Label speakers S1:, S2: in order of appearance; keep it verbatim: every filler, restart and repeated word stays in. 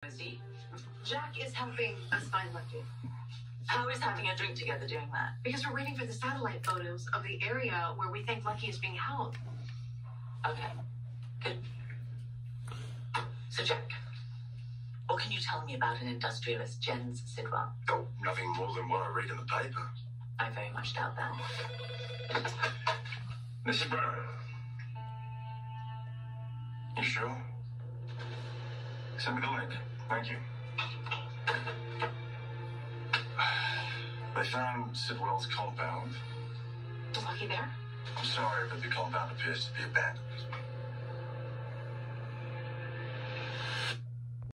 S1: Rosie.
S2: Jack is helping us find Lucky.
S1: How is having a drink together doing that?
S2: Because we're waiting for the satellite photos of the area where we think Lucky is being held.
S1: Okay, good. So, Jack, what can you tell me about an industrialist, Jens Sidwell?
S3: Oh, nothing more than what I read in the paper.
S1: I very much doubt that.
S3: Missus Brennan. You sure? Send me the link. Thank you. They found Sidwell's compound.
S2: Is Lucky there?
S3: I'm sorry, but the compound appears to be abandoned.